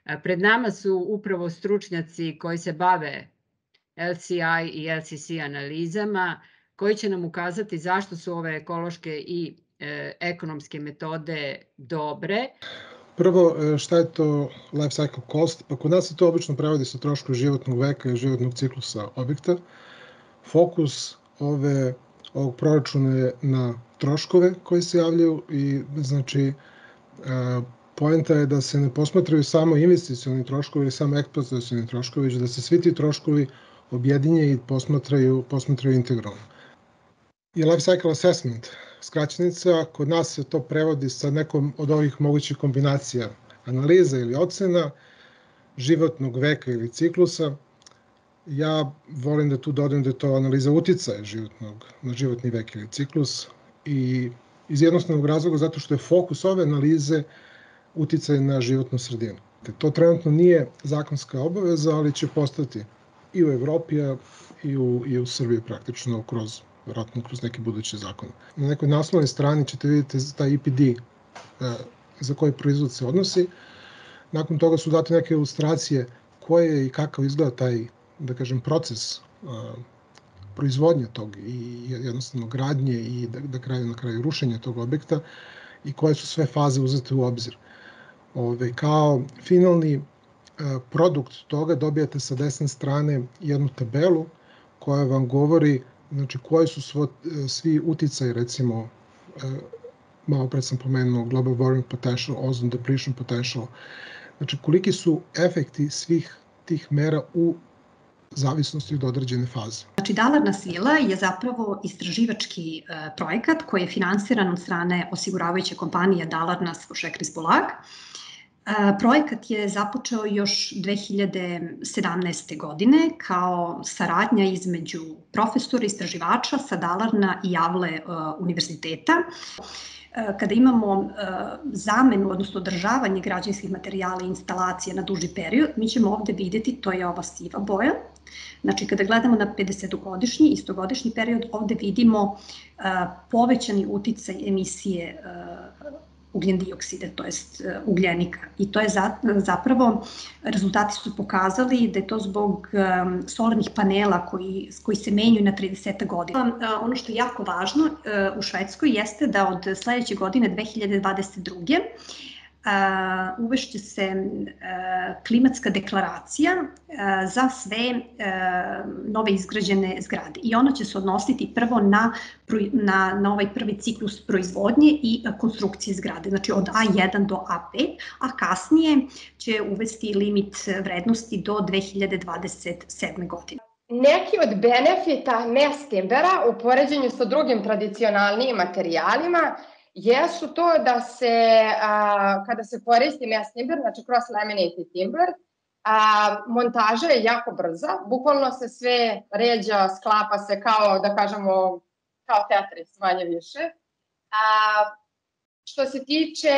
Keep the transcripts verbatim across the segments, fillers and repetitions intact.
Pred nama su upravo stručnjaci koji se bave L C I i L C C analizama, koji će nam ukazati zašto su ove ekološke i e, ekonomske metode dobre. Prvo, šta je to life cycle cost? Pa kod nas se to obično prevodi sa troškova životnog veka i životnog ciklusa objekta. Fokus ove, ovog proračuna je na troškove koji se javljaju i znači poenta je da se ne posmatraju samo investicioni troškovi ili samo eksploatacioni troškovi, već da se svi ti troškovi objedinje i posmatraju, posmatraju integralno. I life cycle assessment, skraćenica, kod nas se to prevodi sa nekom od ovih mogućih kombinacija analiza ili ocena, životnog veka ili ciklusa. Ja volim da tu dodam da je to analiza uticaja životnog, na životni vek ili ciklus i iz jednostavnog razloga zato što je fokus ove analize uticaj na životnu sredinu. To trenutno nije zakonska obaveza, ali će postati i u Evropi i u, i u Srbiji praktično kroz, vjerojatno kroz neke buduće zakone. Na nekoj naslovnoj strani ćete vidjeti taj E P D za koji proizvod se odnosi. Nakon toga su date neke ilustracije koje i kakav izgleda taj, da kažem, proces proizvodnje tog i jednostavno gradnje i da, da kraju, na kraju rušenja tog objekta i koje su sve faze uzete u obzir. Ove, kao finalni produkt toga dobijate sa desne strane jednu tabelu koja vam govori znači, koji su svo, svi uticaji, recimo, malo pred sam pomenuo global warming potential, ozone depletion potential, znači koliki su efekti svih tih mera u zavisnosti od određene faze. Znači, Dalarna sila je zapravo istraživački e, projekat koji je finansiran od strane osiguravajuće kompanije Dalarnas Fošekris-Bolag. E, projekat je započeo još dve hiljade sedamnaeste. godine kao saradnja između profesora, istraživača sa Dalarna i Javle e, univerziteta. Kada imamo zamenu, odnosno održavanje građevinskih materijala i instalacija na duži period, mi ćemo ovde videti, to je ova siva boja. Znači, kada gledamo na pedesetogodišnji, istogodišnji period, ovde vidimo povećani uticaj emisije ugljen dioksida, to jest ugljenika. I to je zapravo, rezultati su pokazali da je to zbog solarnih panela koji, koji se menjaju na trideset godina. Ono što je jako važno u Švedskoj jeste da od sledeće godine, dve hiljade dvadeset druge. uvešće se klimatska deklaracija za sve nove izgrađene zgrade i ona će se odnositi prvo na, na, na ovaj prvi ciklus proizvodnje i konstrukcije zgrade, znači od A jedan do A pet, a kasnije će uvesti limit vrednosti do dve hiljade dvadeset sedme. godine. Neki od benefita mass timbera u poređenju sa drugim tradicionalnijim materijalima jesu to da se, a, kada se koristi mass timber, znači cross laminated timber, a, montaža je jako brza, bukvalno se sve ređa, sklapa se kao, da kažemo, kao Tetris, manje više. A, što se tiče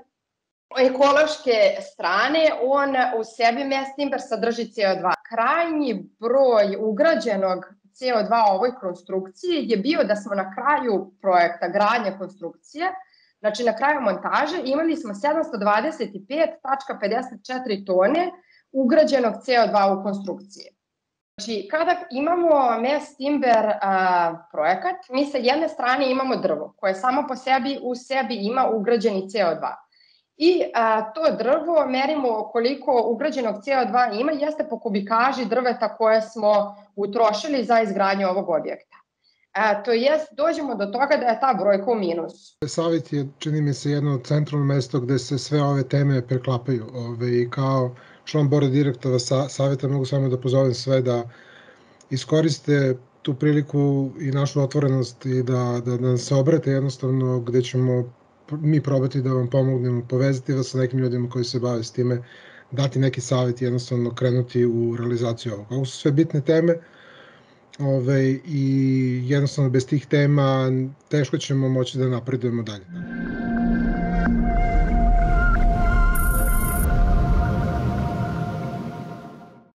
ekološke strane, on u sebi mass timber sadrži C O dva. Krajnji broj ugrađenog C O dva u ovoj konstrukciji je bio da smo na kraju projekta gradnje konstrukcije, znači na kraju montaže, imali smo sedamsto dvadeset pet zarez pedeset četiri tone ugrađenog C O dva u konstrukciji. Znači, kada imamo mass timber a, projekat, mi sa jedne strane imamo drvo koje samo po sebi u sebi ima ugrađeni C O dva. I a, to drvo merimo koliko ugrađenog C O dva ima, jeste po kubikaži drveta koje smo utrošili za izgradnju ovog objekta. A, to jest, dođemo do toga da je ta brojka u minusu. Savjet je, čini mi se, jedno centralno mesto gde se sve ove teme preklapaju. Ove, i kao član borda direktora sa, savjeta mogu samo da pozovem sve da iskoriste tu priliku i našu otvorenost i da, da, da se obrate jednostavno gde ćemo mi probati da vam pomognemo, povezati vas sa nekim ljudima koji se bave s time, dati neki savjet i jednostavno krenuti u realizaciju ovog. Ovo su sve bitne teme ove, i jednostavno bez tih tema teško ćemo moći da napredujemo dalje.